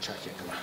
چاکێکمە.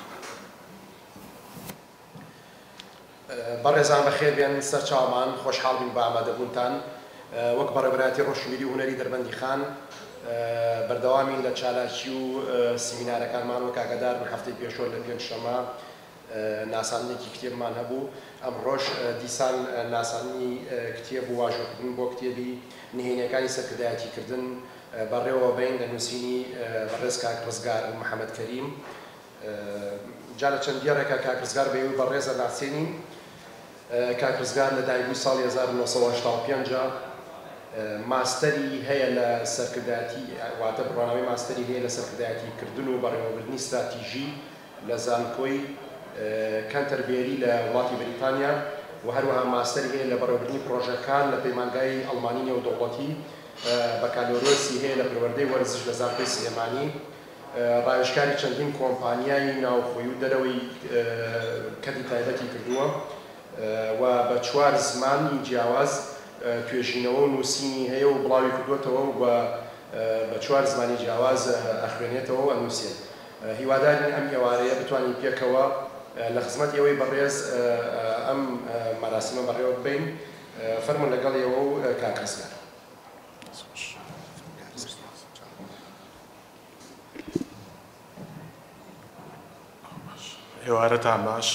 بەڕێزان بەخێر بێن سەر چاومان خۆشحاڵ بین بە ئامادەبوونتان وەک بەڕێوەبەرایەتی ڕۆژنبیری و هونەری دەربەندی خان بەردەوامین لە چالاکی و سیمینارەکانمان و کاگەدار هەفتەی پێشۆ لە پێنجشەمە ناسانێکی کتێبمان هەبوو ئەمڕۆژ دیسان ناسانی کتێب و واژۆکردن بۆ کتێبی نهێنیەکانی سەرکردایەتیکردن بەڕێوە بین لە نووسینی بەڕێز کاک ڕزگار و محەممەد کەریم. جا لە چەند دیێڕێکە کاک ڕزگار بەوی بەڕێزە ناسێنین. کاک ڕزگار لە دایبووی ساڵی 1985 ماستەری هەیە لە سەرکردایەتی واتە بڕوانەوەی ماستەری هەیە لە سەرکردایەتیکردن و بەڕێوەبردننی استراتیژی لە زانکۆی کەنتەربێری لە وڵاتی بریتانیا و هەروەها ماستەری هەیە لە بەڕێوەبردننی پرۆژەکان لە پەیمانگای ئەڵمانی نێودەوڵەتی بەکالۆرۆسی هەیە لە پەروەردەی وەرزش لە زانکۆی سلێمانی. ڕاوێژکاری چەندین کۆمپانیای ناوخۆیی و دەرەوەی کەتی تایبەتی کردووە و بە 4 زمانی جیاواز توێژینەوە و نووسینی هەیە و بڵاوی کردوێتەوە و بە 4 زمانی جیاواز ئەخوێنێتەوە و ئەنووسێت. هیوادارین ئەم ئێوارەیە بتوانین پێکەوە لە خزمەت ئێوەی بەڕێز ئەم مەراسیمە بەڕێوە بین. فەرمون لەگەڵ ئێوە و کاک ڕزگار. هێوارەتان باش،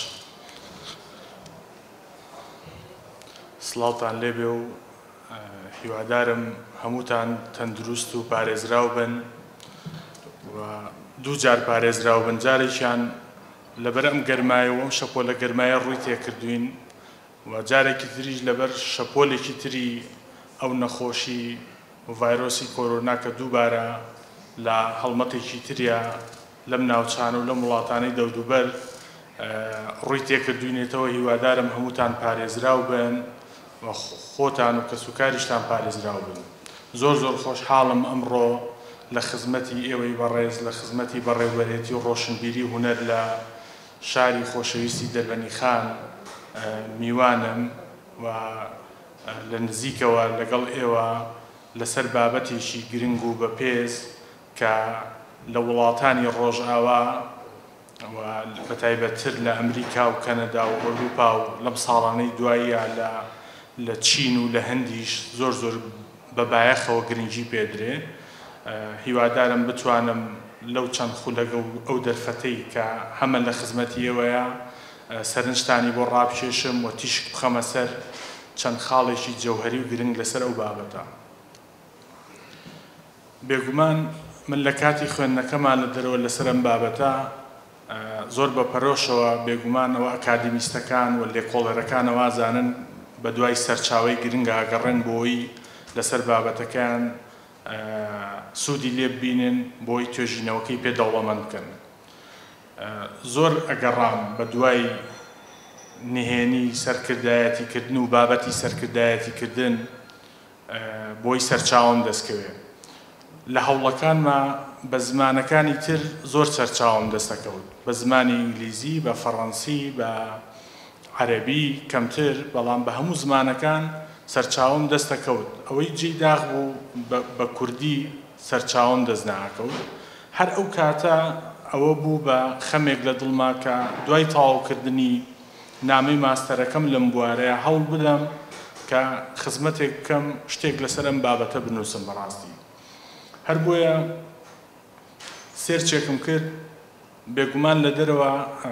سڵاوتان لێبێ و هیوادارم هەمووتان تەندروست و پارێزراو بن و دوو جار پارێزراو بن. جارێکیان لەبەر ئەم گەرمایەوە ئەم شەپۆلە گەرمایە ڕووی تێکردوین و جارێکی تریش لەبەر شەپۆلێکی تری ئەو نەخۆشی و ڤایرۆسی کۆرۆنا کە دووبارە لە هەڵمەتێکی تریە لەم ناوچانە و لەم وڵاتانەی دەودوبەر ڕووی تێکردوینێتەوە. هیوادارم هەمووتان پارێزراو بن و خۆتان و کەسوکاریشتان پارێزراو بن. زۆر زۆر خۆشحاڵم ئەمڕۆ لە خزمەتی ئێوەی بەڕێز لە خزمەتی بەڕێوەبەرێتی و ڕۆشنبیری هونەر لە شاری خۆشەویستی دەربەنی خان میوانم و لە نزیکەوە لەگەڵ ئێوە لەسەر بابەتێکی گرنگ و بەپێز کە لە وڵاتانی ڕۆژئاوا و بەتایبەتتر لە ئەمریکا و کەنەدا و ئەوروپا و لەم ساڵانەی دواییە لە چین و لە هەندیش زۆر زۆر بەبایەخەوە گرنگی پێدرێ. هیوادارم بتوانم لەو چەند خولەگە و ئەو دەرفەتەی کە هەمە لە خزمەتی ئێوەیە سەرنجتانی بۆ ڕابکێشم و تیشک بخەمە سەر چەند خاڵێکی جەوهەری و گرنگ لەسەر ئەو بابەتە. بێگومان من لە کاتی خوێندنەکەمان لە دەرەوە لەسەر ئەم بابەتە زۆر بەپەرۆشەوە بێگومان ئەوە ئەکادمیستەکان و لێکۆڵەرەکانەوە زانن بە دوای سەرچاوەی گرنگە ئاگەڕێن بۆی لەسەر بابەتەکان سوودی لێ ببینن بۆی توێژینەوەکەی پێدەوڵەمەند بکەن. زۆر ئەگەڕام بە دوای نهێنی سەرکردایەتیکردن و بابەتی سەرکردایەتیکردن بۆی سەرچاوم دەستکەوێت. لە هەوڵەکانمە بە زمانەکانی تر زۆر سەرچاوم دەستەکەوت، بە زمانی ئینگلیزی، بە فەڕەنسی، بە عەرەبی کەمتر، بەڵام بە هەموو زمانەکان سەرچاوم دەستەکەوت. ئەوەی جێی داغ بوو بە کوردی سەرچاوم دەست ناکەوت. هەر ئەو کاتە ئەوە بوو بە خەمێک لە دڵما کە دوای تەواوکردنی نامەی ماستەرەکەم لەم بوارەیە هەوڵ بدەم کە خزمەتێک بکەم شتێک لەسەر ئەم بابەتە بنووسم. بەڕاستی هەر بۆیە سێرچێکم کرد. بێگومان لە دەرەوە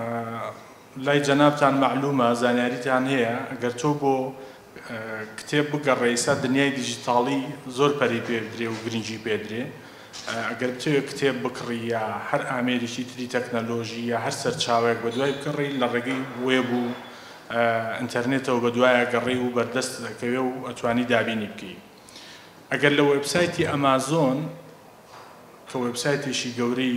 لای جەنابتان معلومە، زانیاریتان هەیە، ئەگەر تۆ بۆ کتێب بگەڕێیسا دنیای دیجیتاڵی زۆر پەری پێدرێ و گرنگی پێدرێ. ئەگەر بتوێت کتێب بکڕی یا هەر ئامێرێکی تری تەکنەلۆژی یا هەر سەرچاوێک بە دوای بکڕی لە ڕێگەی وێب و ئینتەرنێتەوە بە دوایە گەڕێ و بەردەست دەکەوێ و ئەتوانی دابینی بکەی. ئەگەر لە وێبسایتی ئەمازۆن کە وێبسایتێکی گەورەی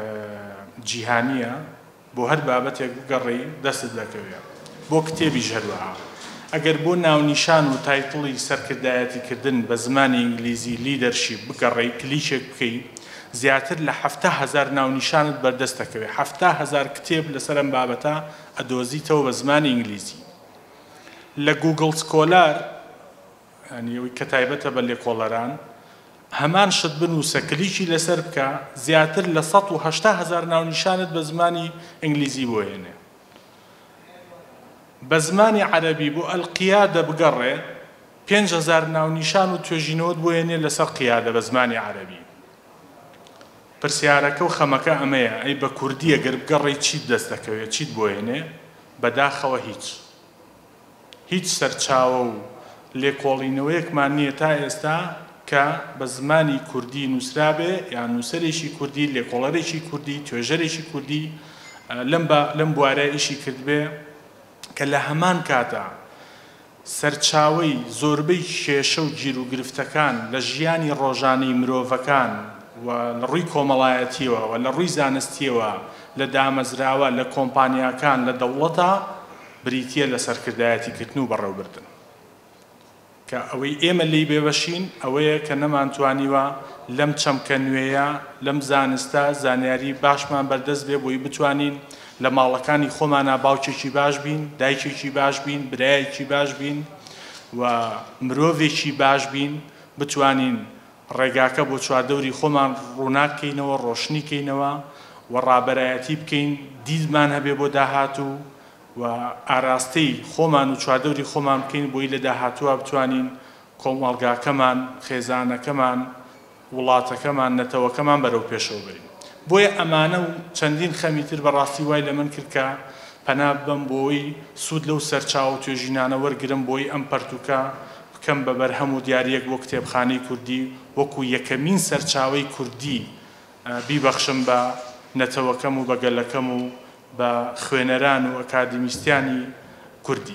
جیهانیە بۆ هەر بابەتێک بگەڕی دەستت دەکەوێت، بۆ کتێبیش هەروەها. ئەگەر بۆ ناونیشان و تایتڵی سەرکردایەتیکردن بە زمانی ئینگلیزی لیدەرشیپ بگەڕی کلیچێک بکەی زیاتر لە 7,000 ناونیشانت بەردەست دەکەوێت. 7,000 کتێب لەسەر ئەم بابەتە ئەدۆزیتەوە بە زمانی ئینگلیزی. لە گوگڵ سکۆلار، ئەوەی کە تایبەتە بە لێکۆڵەران، هەمان شت بنووسە کلیکی لەسەر بکە زیاتر لە 180,000 ناونیشانت بە زمانی ئینگلیزی بۆهێنێ بە زمانی عەرەبی بۆ ئەلقیادە بگەڕێ 5,000 ناونیشان و توێژینەوەت بۆهێنێ لەسەر قیادە بە زمانی عەرەبی پرسیارەکە و خەمەکە ئەمەیە ئەی بە کوردی ئەگەر بگەڕێی چیت دەست دەکەوێت چیت بۆهێنێ بەداخەوە هیچ سەرچاوە و لێکۆڵینەوەیەکمان نییە تا ئێستا کە بە زمانی کوردی نووسرابێ یان نووسەرێکی کوردی لێکۆڵەرێکی کوردی توێژەرێکی کوردی لەم بوارە ئیشی کردبێ کە لە هەمان کاتە سەرچاوەی زۆربەی کێشە و گیر و گرفتەکان لە ژیانی ڕۆژانەی مرۆڤەکان و لە ڕووی کۆمەڵایەتیەوە و لە ڕووی زانستیەوە لە دامەزراوە لە کۆمپانیاکان لە دەوڵەتە بریتیە لە سەرکردایەتیکردن و بەڕێوەبردن کە ئەوەی ئێمە لی بێبەشین ئەوەیە کە نەمانتوانیوە لەم چەمکە نوێیە لەم زانستە زانیاری باشمان بەردەست بێ بۆی بتوانین لە ماڵەکانی خۆمانە باوکێکی باش بین دایکێکی باش بین برایەکی باش بین و مرۆڤێکی باش بین بتوانین ڕێگاکە بۆ چواردەوری خۆمان ڕووناکەینەوە ڕۆشنیکەینەوە و ڕابەرایەتی بکەین دیدمان هەبێ بۆ داهاتوو و ئاراستەی خۆمان و چواردەوری خۆمان بکەین بۆی لە داهاتووە بتوانین کۆمەڵگاکەمان خێزانەکەمان وڵاتەکەمان نەتەوەکەمان بەرەو پێشەوە بەرین بۆیە ئەمانە و چەندین خەمی تر بەڕاستی وای لە من کرد کە پەنا بم بۆی سوود لەو سەرچاو و توێژینانە وەرگرم بۆی ئەم پەرتوکە بکەم بە بەرهەم و دیارەک بۆ کتێبخانەی کوردی وەکو یەکەمین سەرچاوەی کوردی بیبەخشم بە نەتەوەکەم و بەگەلەکەم و بە خوێنەران و ئەکادمیستیانی کوردی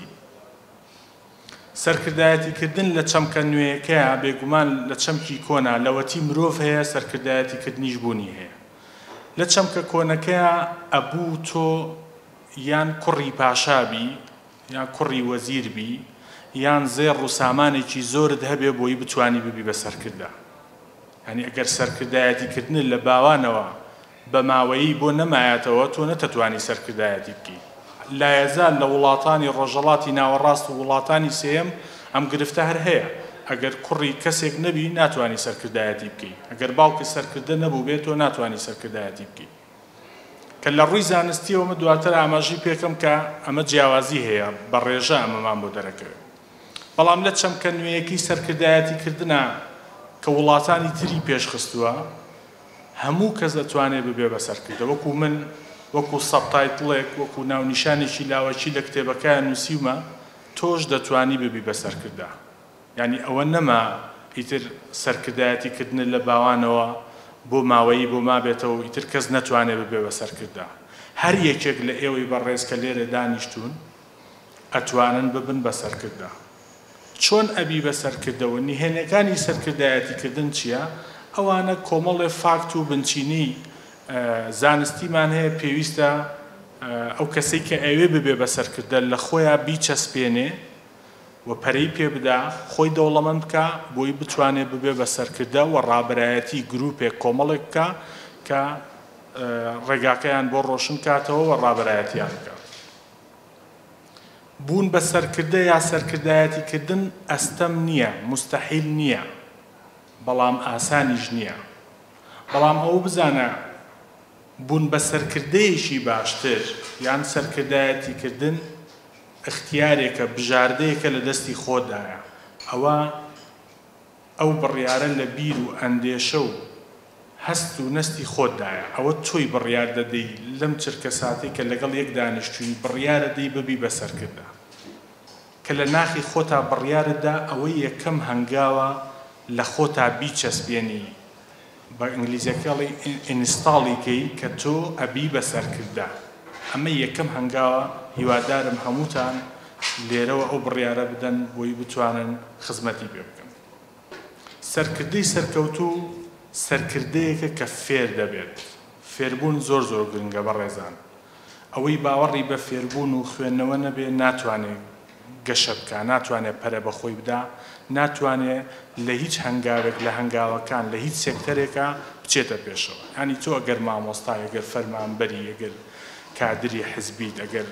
سەرکردایەتیکردن لە چەمکە نوێیەکەیە بێگومان لە چەمکی کۆنا لەوەتی مرۆڤ هەیە سەرکردایەتیکردنیش بوونی هەیە لە چەمکە کۆنەکەیە ئەبوو تۆ یان کوڕی پاشابی یان کوڕی وەزیربی یان زێڕ و سامانێکی زۆرت هەبێ بۆی بتوانی ببی بە سەرکردا یعنی ئەگەر سەرکردایەتیکردن لە باوانەوە بە ماوەیی بۆ نەمایەتەوە تۆ نەتەتوانی سەرکردایەتی بکەی لایەزال لە وڵاتانی ڕۆژەڵاتی ناوەڕاست و وڵاتانی سێم ئەم گرفتە هەر هەیە ئەگەر کوڕی کەسێک نەبی ناتوانی سەرکردایەتی بکەی ئەگەر باوکی سەرکردە نەبوو بێت تۆ ناتوانی سەرکردایەتی بکەی کە لە ڕووی زانستیەوە من دواتر ئاماژی پێکەم کە ئەمە جیاوازی هەیە بە ڕێژە ئەمەمان بۆ دەرەکەوێت بەڵام لە چەمکە نوێیەکی سەرکردایەتیکردنە کە وڵاتانی تری پێشخستووە هەموو کەس دەتوانێت ببێ بە سەرکردە وەکو من وەکو سەبتایتڵێک وەکو ناونیشانێکی لاوەکی لە کتێبەکەیان نووسیومە تۆش دەتوانی ببی بە سەرکردە یعنی ئەوە نەما ئیتر سەرکردایەتیکردن لە باوانەوە بۆ ماوەیی بۆ مابێتەوە ئیتر کەس نەتوانێت ببێ بە سەرکردە هەر یەکێک لە ئێوەی بەڕێز کە لێرە دانیشتون ئەتوانن ببن بە سەرکردە چۆن ئەبی بە سەرکردەوە نهێنەکانی سەرکردایەتیکردن چییە؟ ئەوانە کۆمەڵێ فاکت و بنچینەی زانستیمان هەیە پێویستە ئەو کەسەی کە ئەوێ ببێ بە سەرکردە لە خۆیان بیچەسپێنێ و پەرەی پێ بدا خۆی دەوڵەمەند بکە بۆی بتوانێت ببێ بە سەرکردە و ڕابەرایەتی گروپێک کۆمەڵێک بکە کە ڕێگاکەیان بۆ ڕۆشن کاتەوە و ڕابەرایەتیان بکە بوون بە سەرکردە یا سەرکردایەتیکردن ئەستەم نییە مستەحیل نییە بەڵام ئاسانیش نییە بەڵام ئەو بزانە بوون بە سەرکردەیەکی باشتر یان سەرکردایەتیکردن اختیارێکە بژاردەیەکە لە دەستی خۆدایە ئەو بڕیارە لە بیر و ئەندێشە و هەست و نەستی خۆدایە ئەوە تۆی بڕیار دەدەی لەم چرکە ساتێک کە لەگەڵ یەک دانیشتووی بڕیارە دەی ببی بە سەرکردە کە لە ناخی خۆتا بڕیارەدا ئەوەی یەکەم هەنگاوە لە خۆتا بیچەسپێنی بە ئینگلیزیەکەڵی ئینستاڵیکەی کە تۆ ئەبی بە سەرکردە ئەمە یەکەم هەنگاوە هیوادارم هەمووتان لێرەوە ئەو بڕیارە بدەن بۆی بتوانن خزمەتی پێ بکەن سەرکردەی سەرکەوتوو سەرکردەیەکە کە فێر دەبێت فێربوون زۆر گرنگە بەڕێزان ئەوەی باوەڕی بە فێربوون و خوێندنەوە نەبێ ناتوانێت گەشە بکە ناتوانێت پەرە بەخۆی بدا ناتوانێت لە هیچ هەنگاوێک لە هەنگاوەکان لە هیچ سێکتەرێکە بچێتە پێشەوە ینی تۆ ئەگەر مامۆستای ئەگەر فەرمانبەری ئەگەر کادری حزبیت ئەگەر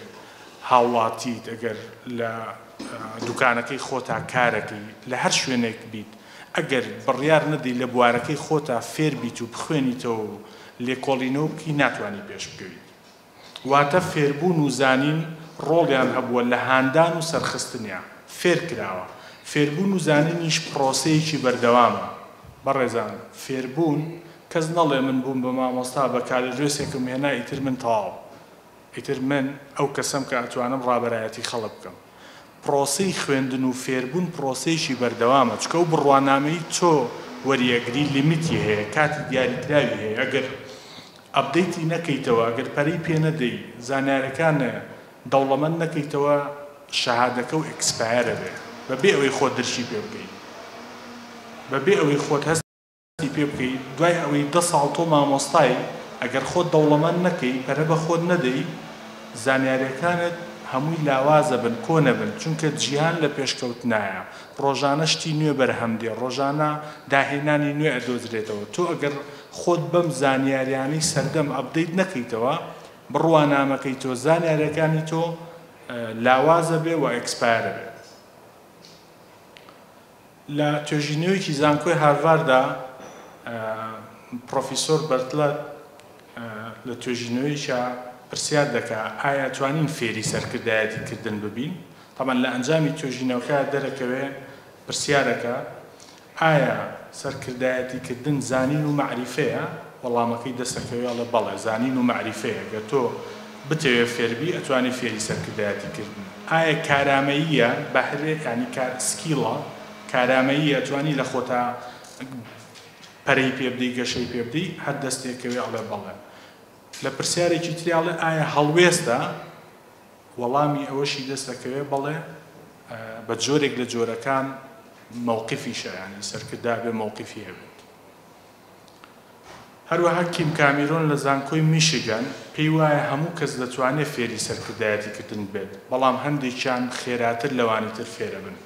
هاوڵاتیت ئەگەر لە دوکانەکەی خۆتا کارەکەی لە هەر شوێنێک بیت ئەگەر بڕیار نەدەی لە بوارەکەی خۆتا فێر بیت و بخوێنیتەوە و لێکۆڵینەوە بکەی ناتوانانی پێش بکەویت. واتە فێربوون و زانین ڕۆڵیان هەبووە لە هاندان و سەرخستنیان فێر کراوە. فێربوون و زانینیش پرۆسەیەکی بەردەوامە. بەڕێزان فێربوون کەس نەڵێ من بووم بە مامۆستا بە کالژێسێکم هێنا ئیتر من تەواو، ئیتر من ئەو کەسم کە ئەتوانم ڕابەرایەتی خەڵک بکەم. پرۆسەی خوێندن و فێربوون پرۆسەیەکی بەردەوامە، چکە ئەو بڕوانامەی تۆ وەریەگری لیمیتی هەیە، کاتی دیاریکراوی هەیە. ئەگەر ئەپدەیتی نەکەیتەوە، ئەگەر پەرەی پێ نەدەی، زانیارەکانە دەوڵەمەند نەکەیتەوە، شەهادەکە و ئێکسپایرە بێ بەبێ ئەوەی خۆت درشی پێ بکەیت، بەبێ ئەوەی خۆت هەستی پێ بکەیت. دوای ئەوەی 10 ساڵ تۆ مامۆستای، ئەگەر خۆت دەوڵەمەند نەکەی، پەرە بە خۆت نەدەی، زانیاریەکانت هەمووی لاوازە بن، کۆنە بن، چونکە جیهان لە پێشکەوتنایە. ڕۆژانە شتی نوێ بەرهەم دێ، ڕۆژانە داهێنانی نوێ ئەدۆزرێتەوە. تۆ ئەگەر خۆت بەم زانیاریانەی سەردەم ئەپدەیت نەکەیتەوە، بڕوانامەکەی تۆ، زانیاریەکانی تۆ لاوازە بێ و ئێکسپایرە بێ. لە توێژینەوەیەکی زانکۆی هارڤاردا پرۆفیسۆر بەرتلەت لە توێژینەوەیشە پرسیار دەکا ئایا توانین فێری سەرکردایەتی کردن ببین. تەمان لە ئەنجامی توێژینەوەکە دەرەکەوێ پرسیارەکە ئایا سەرکردایەتی کردن زانین و معریفەیە؟ وەڵامەکەی دەسەکەوێ لە بەڵێ زانین و معریفەیە. گە تۆ بتەوێ فێربی ئەتوانی فێری سەرکردایەتی کردن. ئایا کارامەییە بەهرێ ینی سکیڵە کارامەیی ئەتوانی لە خۆتا پەرەی پێ بدەی، گەشەی پێ بدەی؟ هەر دەستێکەوێ ئەڵێ بەڵێ. لە پرسیارێکی تریاڵێ ئایا هەڵوێستە؟ وەڵامی ئەوەشی دەستەکەوێ بەڵێ بە جۆرێک لە جۆرەکان مووقفیشە، ینی سەرکردا بێ مووقفی هەبێت. هەروەها کیم کامیرۆن لە زانکۆی میشیگان پێی وایە هەموو کەس دەتوانێت فێری سەرکردایەتی کردن بێت، بەڵام هەندێکیان خێراتر لەوانی تر فێرە بن.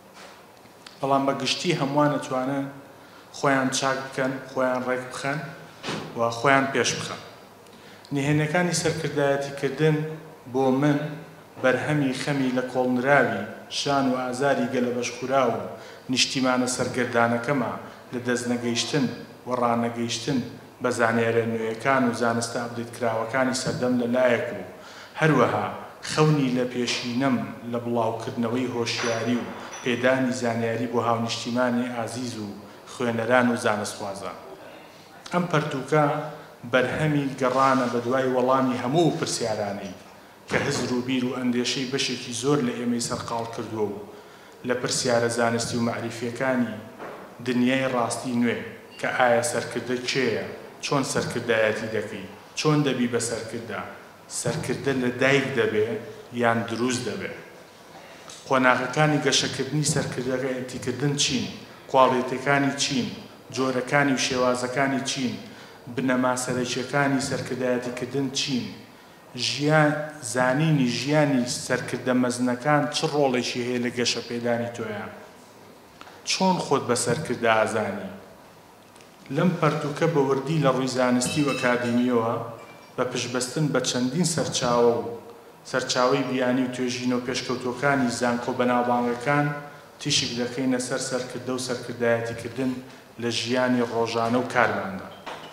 بەڵام بە گشتی هەمووان دەتوانن خۆیان چاک بکەن، خۆیان ڕێک بخەن و خۆیان پێش بخەن. نهێنەکانی سەرکردایەتیکردن بۆ من بەرهەمی خەمی لە کۆڵنراوی شان و ئازاری گەلە بەشخورا و نیشتیمانە سەرگەردانەکەمە لە دەستنەگەیشتن و ڕانەگەیشتن بە زانیارە نوێیەکان و زانستە ئەپدێتکراوەکانی سەردەم لەلایەک و هەروەها خەونی لە پێشینەم لە بڵاوکردنەوەی هۆشیاری و پێدانی زانیاری بۆ هاونیشتیمانی ئازیز و خوێنەران و زانستوازان. ئەم پەرتووکە بەرهەمی گەڕانە بە دوای وەڵامی هەموو پرسیارانەی کە هزر و بیر و ئەندێشەی بەشێکی زۆر لە ئێمەی سەرقاڵ کردووە و لە پرسیارە زانستی و معریفیەکانی دنیای ڕاستی نوێ کە ئایا سەرکردە کێیە، چۆن سەرکردایەتی دەکەی، چۆن دەبی بە سەرکردا، سەرکردە لە دایک دەبێ یان دروست دەبێ، قۆناغەکانی گەشەکردنی سەرکردایەتیکردن چین، کواڵیتەکانی چین، جۆرەکانی و شێوازەکانی چین، بنەما سەرەکیەکانی سەرکردایەتیکردن چین، ژیان زانینی ژیانی سەرکردە مەزنەکان چ ڕۆڵێکی هەیە لە گەشە پێدانی تۆیە، چۆن خۆت بە سەرکردە ئازانی. لەم پەرتووکە بە وردی لە ڕووی زانستی و ئەکادیمیەوە بە پشبەستن بە چەندین سەرچاوە و سەرچاوەی بیانی و توێژین و پێشکەوتوەکانی زانکۆ بەناوبانگەکان تیشک دەکەینە سەر سەرکردە و سەرکردایەتیکردن لە ژیانی ڕۆژانە و کارماندا.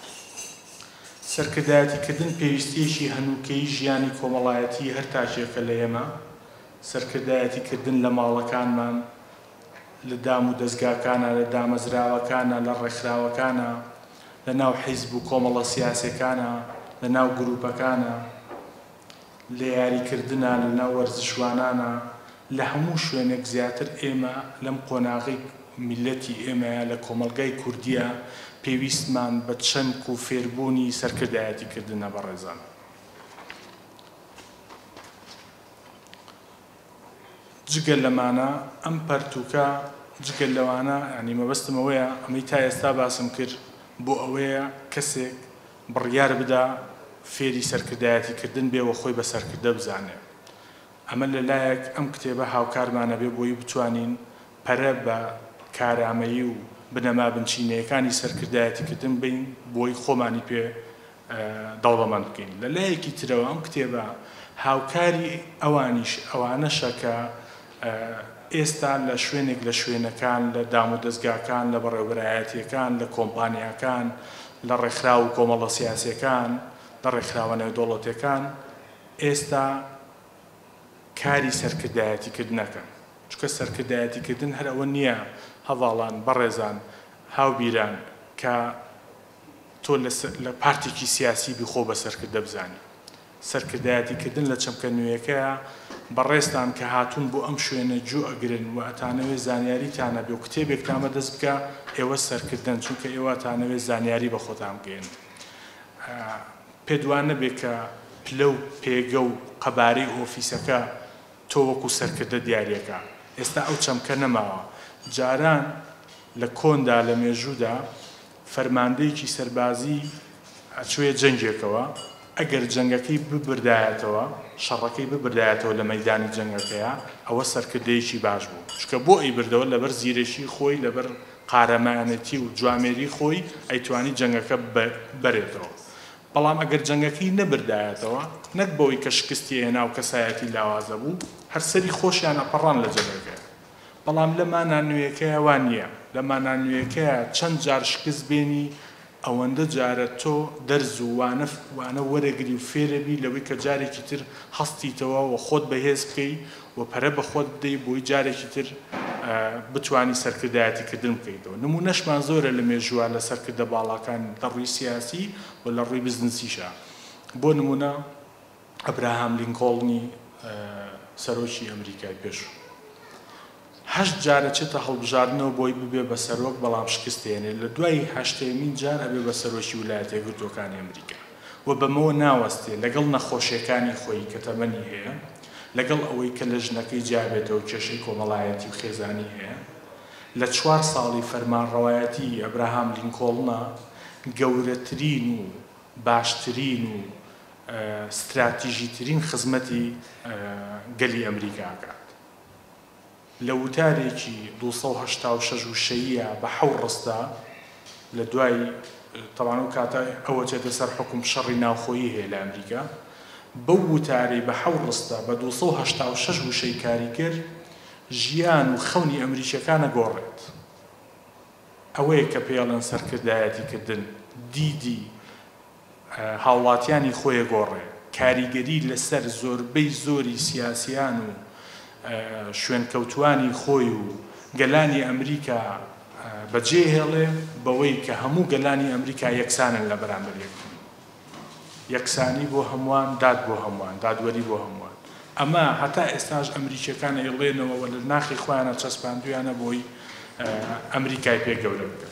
سەرکردایەتیکردن پێویستیەکی هەنووکەی ژیانی کۆمەڵایەتی هەر تاکێکە لە ئێمە. سەرکردایەتیکردن لە ماڵەکانمان، لە دام و دەستگاکانە، لە دامەزراوەکانە، لە ڕێکخراوەکانە، لە ناو حیزب و کۆمەڵە سیاسەکانە، لە ناو گروپەکانە، لە یاریکردنە، لە ناو وەرزشوانانە، لە هەموو شوێنێک زیاتر ئێمە لەم قۆناغی میلەتی ئێمەیە لە کۆمەلگای کوردیە پێویستمان بە چەنک و فێربوونی سەرکردایەتیکردنە بەڕێزان. جگەل لەمانە ئەم پەرتووکە جگەل لەوانە ینی مەبەستمەوەیە ئەمەی تا ئێستا باسم کرد بۆ ئەوەیە کەسێک بڕیار بدا فێری سەرکردایەتیکردن بێ و خۆی بە سەرکردە بزانێ. ئەمە لەلایەک ئەم کتێبە هاوکارمانە بێ بۆی بتوانین پەرە بە کارامەیی و بنەما بنچینەیەکانی سەرکردایەتیکردن بین بۆی خۆمانی پێ دەوڵەمەند بکەین. لەلایەکی ترەوە ئەم کتێبە هاوکاری ئەوانیش ئەوانەشە کە ئێستا لە شوێنێک لە شوێنەکان لە دام و دەستگاکان لە بەڕێوەبەرایەتیەکان لە کۆمپانیاکان لە ڕێکخرا و کۆمەڵە سیاسیەکان لە ڕێکخراوە نێودەوڵەتیەکان ئێستا کاری سەرکردایەتیکردنەکەن چونکە سەرکردایەتیکردن هەر ئەوە نییە هەواڵان بەڕێزان هاوبیران کە تۆ لە پارتێکی سیاسی بخۆ بە سەرکردە بزانی سەرکردایەتیکردن لە چەمکە نوێیەکەیە بەڕێستان کە هاتوون بۆ ئەم شوێنە جوو ئەگرن و ئەتانەوێ زانیاریتانە بێ و کتێبێکتانە دەست بکە ئێوە سەرکردن چونکە ئێوە تانەوێ زانیاری بە خۆتان بگەین پێدوان نەبێت کە پلە و پێگە و قەبارەی ئۆفیسەکە تۆ وەکو سەرکردە دیارەکە ئێستا ئەو چەمکە نەماوە جاران لە کۆندا لە مێژوودا فەرماندەیەکی سەربازی ئەچوێ جەنگێکەوە ئەگەر جەنگەکەی ببردایەتەوە شەڕەکەی ببردایەتەوە لە مەیدانی جەنگەکەیە ئەوە سەرکردەیەکی باش بوو چکە بۆ ئەی بردەوە لەبەر زیرەشی خۆی لەبەر قارەمانەتی و جوامێری خۆی ئەیتوانی جەنگەکە بەرێتەوە بەڵام ئەگەر جەنگەکەی نەبردایەتەوە نەک بەوەی کە شکستی هێنا و کەسایەتی لاوازە بوو هەرسەری خۆشیان ئەپەڕان لە جەنگەکە بەڵام لە مانانوێیەکەیە وان نییە لە مانانوێیەکەیە چەند جار شکست بێنی ئەوەندە جارە تۆ دەرز و وانە وەرەگری و فێرەبی لەوەی کە جارێکی تر هەستیتەوە و خۆت بەهێز بکەی و پەرە بە خۆت بدەی بۆی جارێکی تر بتوانی سەرکردایەتیکردن بکەیتەوە نمونەشمان زۆرە لە مێژووە لە سەرکردە باڵاکان لە ڕووی سیاسی و لە ڕووی بزنسیشە بۆ نمونە ئەبراهام لینکۆڵنی سەرۆکی ئەمریکای پێشوو 8 جارە چێتە هەڵبژاردنەوە بۆی ببێ بە سەرۆک بەڵام شکستێنێ لە دوای 8مین جار ئەبێ بە سەرۆکی ویلایەتە یەکگرتووەکانی ئەمریکا و بەمەوە ناوەستێ لەگەڵ نەخۆشیەکانی خۆی کە تەمەنی هەیە لەگەڵ ئەوەی کە لە ژنەکەی جابێتەوە کێشەی کۆمەڵایەتی و خێزانی هەیە لە 4 ساڵی فەرمانڕەوایەتی ئەبراهام لینکۆڵنە گەورەترین و باشترین و استراتیژیترین خزمەتی گەلی ئەمریکاکە لە وتارێکی 286 و شەیە بە 7 ڕستە لە دوای تەوان و کاتە ئەوە چێتە سەر حکوم شەڕی ناوخۆیی هەیە لە ئەمریکا بەو وتارەی بە 7 ڕستە بە 286 وشەی کاریگر ژیان و خەونی ئەمریکیەکانە گۆڕێت ئەوەیە کە پێڵەن سەرکردایەتیکردن دیدی هاوڵاتیانی خۆیە گۆڕێ کاریگەری لەسەر زۆربەی زۆری سیاسیان و شوێنکەوتوانی خۆی و گەلانی ئەمریکا بەجێهێڵێ بەوەی کە هەموو گەلانی ئەمریکا یەکسانن لە بەرامبەر یەکسانی بۆ هەمووان داد بۆ هەمووان دادوەری بۆ هەمووان ئەمە هەتا ئێستاش ئەمریکیەکانە ئێڵێنەوە لە ناخی خۆیانە چەسپاندویانە بۆی ئەمریکای پێ گەورە بکەن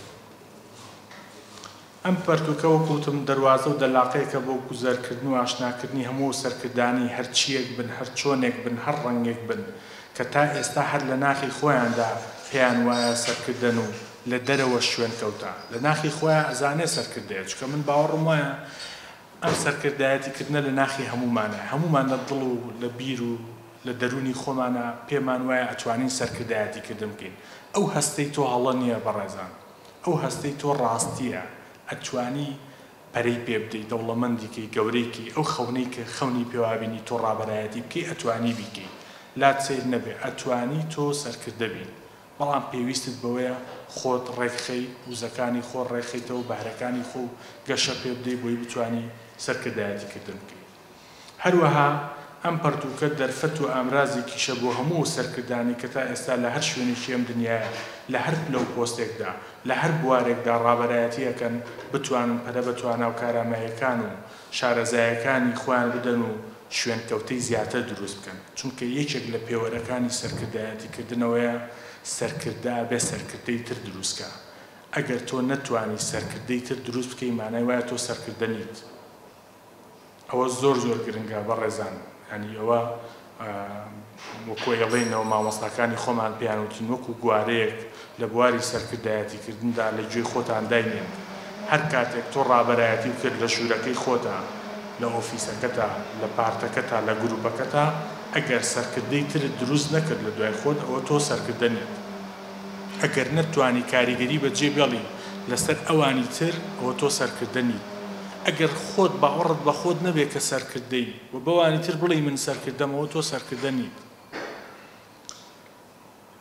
ئەم پەرتوکەوە کوتم دەواازە و دەلاقەیەکە بۆ گوزەرکردن و ئاشناکردنی هەموو سەرکردانی هەرچیەک بن هەر چۆنێک بن هەر ڕەنگێک بن کە تا ئێستا هەر لە ناخی خۆیاندا پێیان وایە سەرکردن و لە دەرەوە شوێن کەوتا لە ناخی خۆیان ئەزانێ سەرکردەیە چکە من باوەڕم وایە ئەم سەرکردایەتیکردنە لە ناخی هەمومانە هەمومان لە دڵ و لە بیر و لە دەرونی خۆمانە پێمان وایە ئەتوانین سەرکردایەتیکردن بکەین ئەو هەستەی تۆ هەڵە نییە بەڕێزان ئەو هەستەی تۆ ڕاستیە ئەتوانی پەرەی پێ بدەیت دەوڵەمەندێکی گەورەیەکی ئەو خەونەی کە خەونی پێوابینی تۆ ڕابەرایەتی بکەی ئەتوانی بیکەی لات سیر نەبێ ئەتوانی تۆ سەرکردە بین بەڵام پێویستت بەوەیە خۆت ڕێکخەی وزەکانی خۆ ڕێکخەیتەوە بەهرەکانی خۆ گەشە پێ بدەی بۆی بتوانی سەرکردایەتیکردن بکەیت هەروەها ئەم پەرتوکە دەرفەت و ئامرازێکیشە بۆ هەموو سەرکردانی کە تا ئێستا لە هەر شوێنێکی ئەم دنیاە لە هەر لەو پۆستێکدا لە هەر بوارێکدا ڕابەرایەتیەکەن بتوانن پەرە بەتوانە و کارامایەکان و شارەزایەکانی خۆیان بدەن و شوێنکەوتەی زیاتر دروست بکەن چونکە یەکێک لە پێوەرەکانی سەرکردایەتیکردنەوەیە سەرکردا بێ سەرکردەی تر دروستکە ئەگەر تۆ نەتوانی سەرکردەی تر دروست بکەی مانای وایە تۆ سەرکردە نیت ئەوە زۆر زۆر گرنگە بەڕێزان ینی ئەوە وەکو ئەڵێنەوە مامۆستاکانی خۆمان پێیانوتین وەکو گوارەیەک لە بواری سەرکردایەتیکردندا لە گوێی خۆتان داینێن هەر کاتێک تۆ ڕابەرایەتی کرد لە ژوورەکەی خۆتە لە ئۆفیسەکەتە لە پارتەکەتە لە گروپەکەتە ئەگەر سەرکردەی ترت دروست نەکرد لە دوای خۆت ئەوە تۆ سەرکردە نیت ئەگەر نەتوانی کاریگەری بەجێ بێڵی لەسەر ئەوانی تر ئەوە تۆ سەرکردە نیت ئەگەر خۆت باوەڕت بە خۆت نەبێت کە سەرکردەی و بەوانی تر بڵێ من سەرکردەمەوە تۆ سەرکردە نیت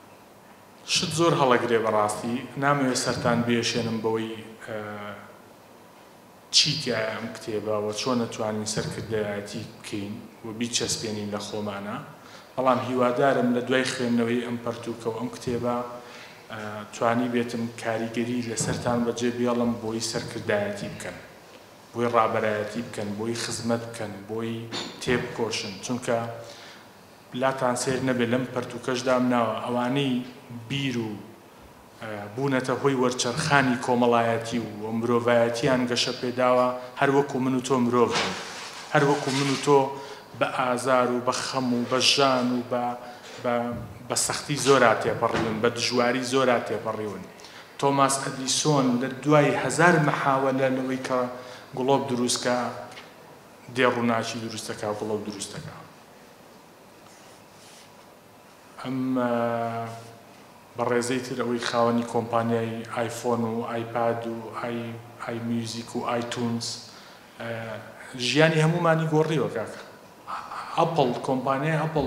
شت زۆر هەڵەگرێ بەڕاستی نامەوێت سەرتان بێشێنم بەوەی چیتیایە ئەم کتێبەوە چۆن نەتوانین سەرکردایەتی بکەین و بیچەسپێنین لە خۆمانە بەڵام هیوادارم لە دوای خوێندنەوەی ئەم پەرتووکە و ئەم کتێبە توانی بێتم کاریگەری لەسەرتان بەجێ بێڵم بۆی سەرکردایەتی بکەن بۆی ڕابەرایەتی بکەن بۆی خزمەت بکەن بۆی تێبکۆشن چونکە لاتان سێر نەبێت لەم پەرتووکەشدا مناوە ئەوانەی بیر و بوونەتە هۆی وەرچەرخانی کۆمەڵایەتی و مرۆڤایەتیان گەشە پێداوە هەر وەکو من و تۆ مرۆڤ هەر وەکو من و تۆ بە ئازار و بە خەم و بە ژان و بە سەختی زۆرا تێپەڕیون بە دژواری زۆرا تێپەڕیون تۆماس ئەدیسۆن لە دوای هەزار مەحاوەلە لەوەی کە گڵۆب دروستکە دێڕووناچی دروستەکە و گڵۆب دروستەکە ئەم بەڕێزەی تر ئەوەی خاوەنی کۆمپانیای ئایفۆن و ئایپاد و ئای میوزیک و ئایتونز ژیانی هەمومانی گۆڕیوە کاکە ئەپڵ کۆمپانیای ئەپڵ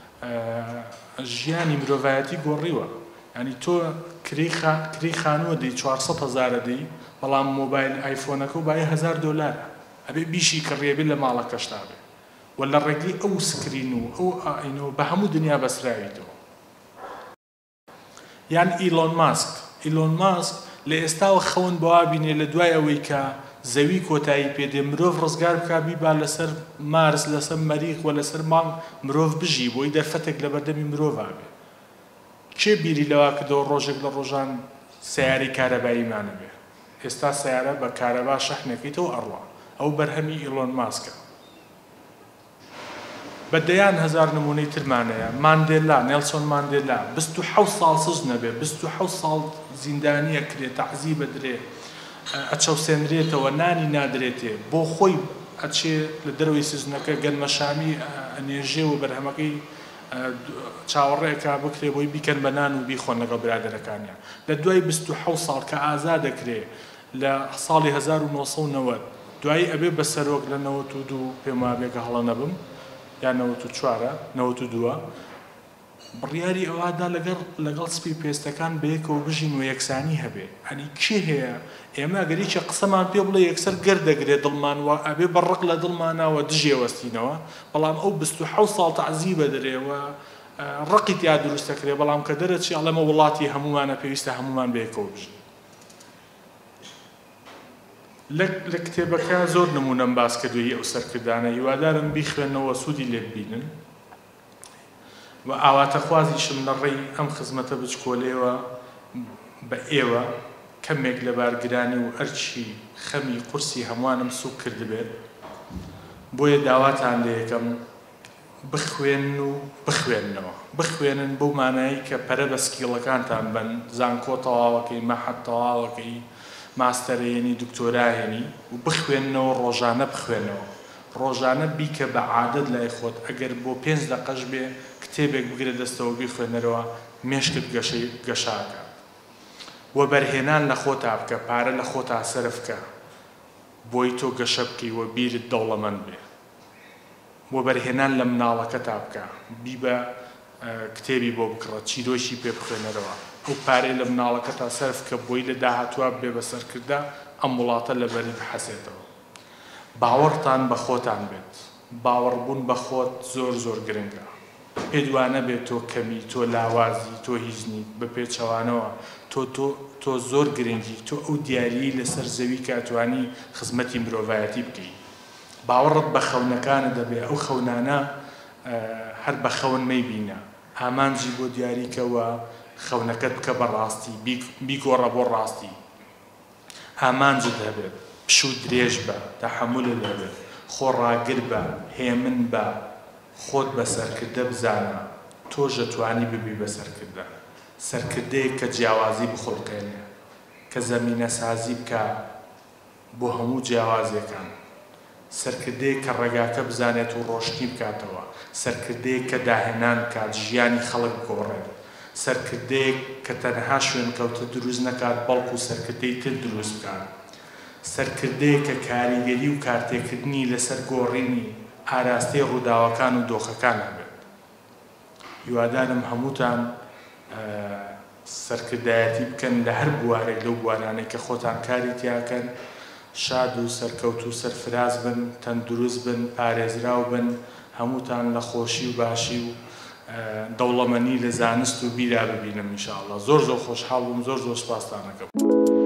ژیانی مرۆڤایەتی گۆڕیوە ینی تۆ کری خانووە دەی 400,000 دەی بەڵام مۆبایل ئایفۆنەکە و باە $1000 ئەبێ بیشی کڕێبێت لە ماڵەکەشتا بێ و لە ڕێگەی ئەو سکرین و ئەو ئاینەوە بە هەموو دنیا بەسراویتەوە یان ئیلۆن ماسک لە ئێستاوە خەون بەوا بینێ لە دوای ئەوەی کە زەوی کۆتایی پێدێ مرۆڤ ڕزگار بکا بیبا لەسەر مارس لەسەر مەریخ و لەسەر مانگ مرۆڤ بژی بۆی دەرفەتێک لە بەردەمی مرۆڤا بێ کێ بیری لەوا کردەوە ڕۆژێک لە ڕۆژان سیارەی کارەباییمانە بێ ئێستا سیارە بە کارەبا شەحنەکەیتەوە ئەڕوا ئەو بەرهەمی ئیلۆن ماسکە بەدەیان هەزار نمونەی ترمانەیە ماندێلا نێلسۆن ماندێلا 27 ساڵ سزن نەبێ 27 ساڵ زیندانیە کرێت تەعزیبە درێ ئەچەوسێنرێتەوە نانی نادرێتێ بۆ خۆی ئەچێ لە دەروی سزنەکە گەنمەشامی ئەنێژێ و بەرهەمەکەی چاوەڕێکا بکرێ بۆی بیکەن بە نان و بیخۆن لەگەڵ برادەرەکانیان لە دوای 27 ساڵ کە ئازا دەکرێ لە ساڵی 1990 دوایی ئەبێ بە سەرۆک لە 92 پێم وابێکە هەڵە نەبم یا 92 بڕیاری ئەووادا لەگەڵ سپی پێستەکان بەیەکەوە بژین و یەکسانی هەبێ ئەنی کێ هەیە ئێمە گەریکە قسەمان پێ بڵێ یەکسەر گەردەگرێت دڵمان وە ئەبێ بەڕق لە دڵمانەوە دژێ وەستینەوە بەڵام ئەو 27 ساڵ تەعزیبە درێوە ڕقی تیا دروستەکرێ بەڵام کە دەرەچی ئەڵەمە وڵاتی هەمومانە پێویستە هەمومان بەیەکەوە بژین لە کتێبەکە زۆر نمونەم باس کردووی ئەو سەرکردانە هیوادارم بیخوێنەوە سوودی لێ ببینن و ئاواتەخوازیشم لە ڕێی ئەم خزمەتە بچکۆلێەوە بە ئێوە کەمێک لە بارگرانی و ئەرچی خەمی قورسی هەمووانم سوک کردبێت بۆیە داواتان لێ یەکەم بخوێنن بەو مانایی کە پەرە بە سکیڵەکانتان بن زانکۆ تەواوەکەی مەحەد تەواوەکەی ماستەرێنی دکتۆرایێنی و بخوێننەوە ڕۆژانە بیکە بە عادەت لای خۆت ئەگەر بۆ 5 دقەش بێ کتێبێک بگرێت دەستەوە بیخوێنەرەوە مێشکت گەشاکە وە بەرهێنان لە خۆتا بکە پارە لە خۆتا سەرف بکە بۆی تۆ گەشە بکەی وە بیرت دەوڵەمەند بێ وە بەرهێنان لە مناڵەکەتا بکە بی بە کتێبی بۆ بکڕە چیرۆشی پێ بخوێنەرەوە ئەو پارەی لە مناڵەکەتا سەرف کە بۆی لە داهاتوە بێ بەسەرکردا ئەم وڵاتە لەبەری بحەسێتەوە باوەڕتان بە خۆتان بێت باوەڕبوون بە خۆت زۆر گرنگە پێدوانە بێت تۆ کەمی تۆ لاوازی تۆ هیزنی بە پێچەوانەوە تۆ زۆر گرنگی تۆ ئەو دیاری لەسەر زەوی کاتوانی خزمەتی مرۆڤایەتی بکەی باوەڕت بە خەونەکانە دەبێت ئەو خەونانە هەر بە خەون مەیبینە ئامانجی بۆ دیاریکەوە خەونەکەت بکە بە ڕاستی بیگۆڕە بۆ ڕاستی ئامانجت هەبێت پش و درێژ بە تەحەمولت هەبێت خۆڕاگر بە هێمن بە خۆت بە سەرکردە بزانە تۆژە توانی ببی بە سەرکردە سەرکردەیەک کە جیاوازی بخڵقێنێ کە زەمینە سازی بکە بۆ هەموو جیاوازیەکان سەرکردەیەک کە ڕێگاکە بزانێت و ڕۆشنی بکاتەوە سەرکردەیەک کە داهێنان کات ژیانی خەڵک گۆڕێت سەرکردەیەک کە تەنها شوێن کەوتە دروست نەکات بەڵکو سەرکردەی تر دروست بکات سەرکردەیەک کە کاریگەری و کارتێکردنی لەسەر گۆڕینی ئاراستەی ڕووداوەکان و دۆخەکان هەبێت هیوادارم هەمووتان سەرکردایەتی بکەن لە هەر بوارێک لەو بوارانەی کە خۆتان کاری تیاکەن، شاد و سەرکەوت و سەرفراز بن، تەندروست بن، پارێزراو بن، هەمووتان لە خۆشی و باشی و دەوڵەمەندی لە زانست و بیرا ببینم ئینشاءڵڵا. زۆر زۆر خۆشحاڵ بووم، زۆر زۆر سوپاستان دەکەم.